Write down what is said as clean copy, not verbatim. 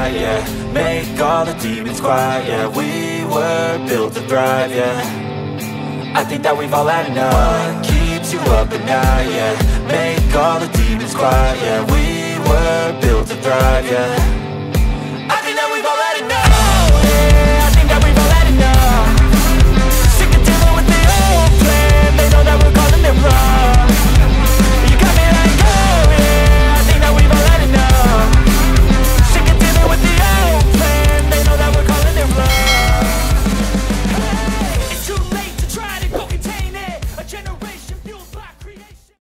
fight, yeah. Make all the demons quiet, yeah. We were built to thrive, yeah. I think that we've all had enough. What keeps you up at night, yeah. Make all the demons quiet, yeah. We were built to thrive, yeah.